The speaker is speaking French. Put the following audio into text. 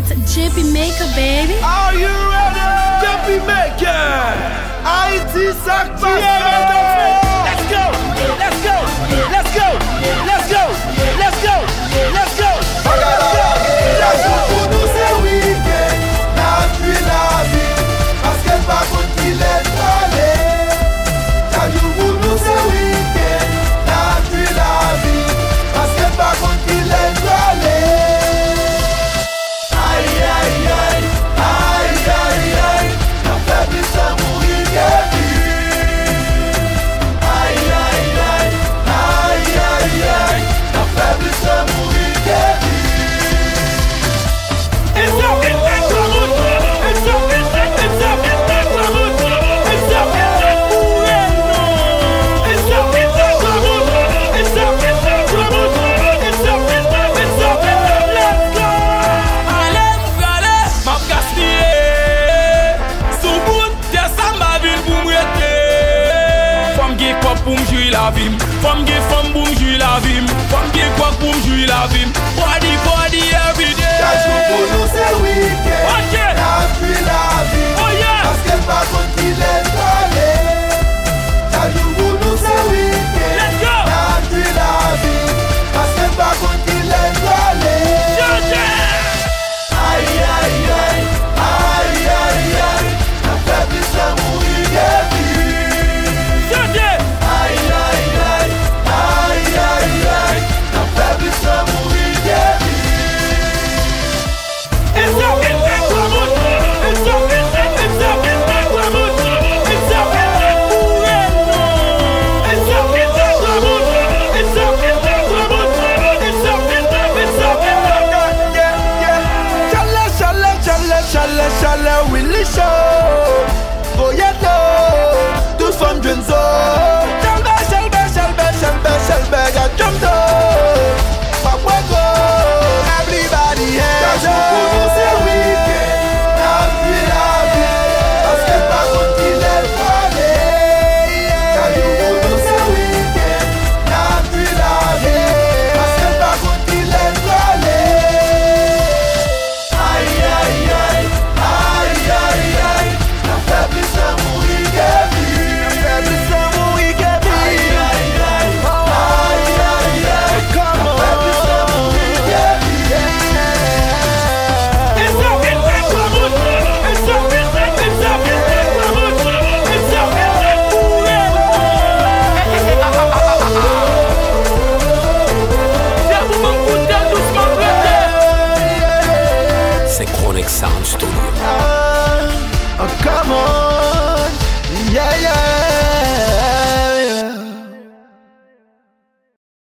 with Djihey Maker, baby. Are you ready? Djihey Maker. IT sac. Let's go. Let's go. Let's go. Let's go. Let's go. Let's go. L'ajout pour nous c'est week-end. La pluie, la vie. Parce qu'elle va continuer d'aller. L'ajout pour nous c'est week-end. La pluie, la vie. Parce qu'elle va continuer d'aller. Aïe aïe aïe. Aïe aïe aïe. La faiblesse de mourir guérie. Aïe aïe aïe. Aïe aïe aïe. La faiblesse de mourir guérie. Femme get femme boom jouer la vim. Femme get quoi boom jouer la vim. Body every day. L'ajout pour nous c'est week-end. Ok. La pluie, la vie. Oh yeah. Parce qu'elle va continuer d'aller. L'ajout pour nous c'est week-end. Let's go. La pluie, la vie. Parce qu'elle va continuer d'aller. Aïe aïe aïe. Aïe aïe aïe. La faiblesse de mourir guérie. Aïe aïe aïe. Aïe aïe aïe. La faiblesse de mourir guérie. Chaleur, Willy Show. Goyeto, tous femmes jeunes zo. Shelbe, got jumped up. Papuego, everybody has. L'ajout pour nous c'est week-end. La pluie, la vie. Parce qu'elle va continuer d'aller. L'ajout pour nous c'est week-end. La pluie, la vie. Parce qu'elle va continuer d'aller. Aïe aïe aïe. Aïe aïe aïe. La faiblesse de mourir guérie. La faiblesse de mourir guérie. Aïe aïe aïe. Aïe aïe aïe. La faiblesse de mourir guérie. Synchronic Sound Studio.